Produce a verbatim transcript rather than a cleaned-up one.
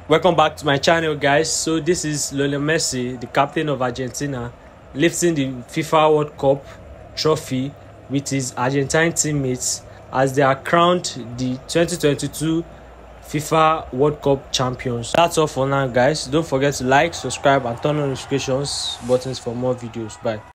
Welcome back to my channel, guys. So this is Lionel Messi, the captain of Argentina, lifting the FIFA World Cup trophy with his Argentine teammates as they are crowned the twenty twenty-two FIFA World Cup champions. That's all for now, guys. Don't forget to like, subscribe and turn on notifications buttons for more videos. Bye.